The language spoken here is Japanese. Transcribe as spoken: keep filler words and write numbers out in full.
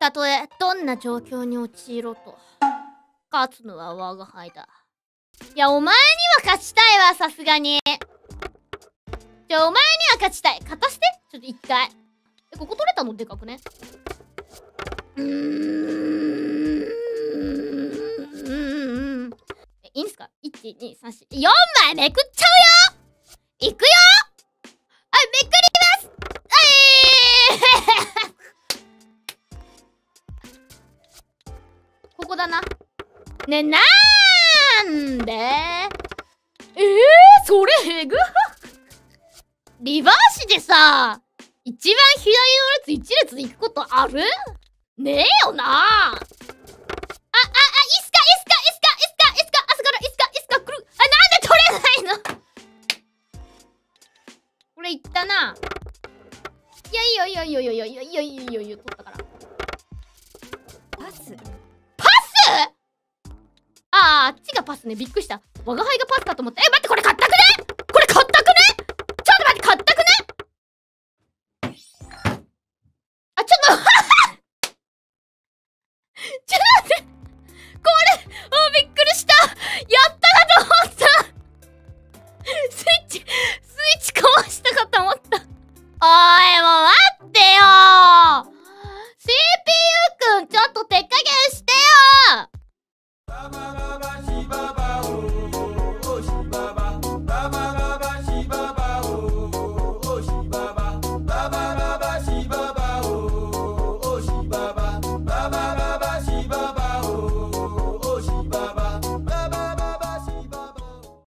たとえどんな状況に陥ろうと勝つのは我が輩だ。いや、お前には勝ちたいわ、さすがに。じゃあお前には勝ちたい。勝たせて、ちょっと一回。え、ここ取れたのでかくね。うーん。え、いいんすか？ いち、に、さん、よん、よんまいめくっちゃうよ。いくよ。あ、めくります。えーここだな。ね、なんで？えー、それへぐリバーシでさ、一番左の列一列で行くことある？ねえよな。あ、あ、あ、いすか、いすか、いすか、いすか、いすか、いすか、朝からいすか、いすか、来る。あ、なんで取れないの？これいったな。いや、いいよ、いいよ、いいよ、いいよ、いいよ、いいよ、いいよ、いいよ、いいよ、取ったから。パス？パス？ああ、あっちがパスね。びっくりした。我が輩がパスかと思った。え、待って、これ勝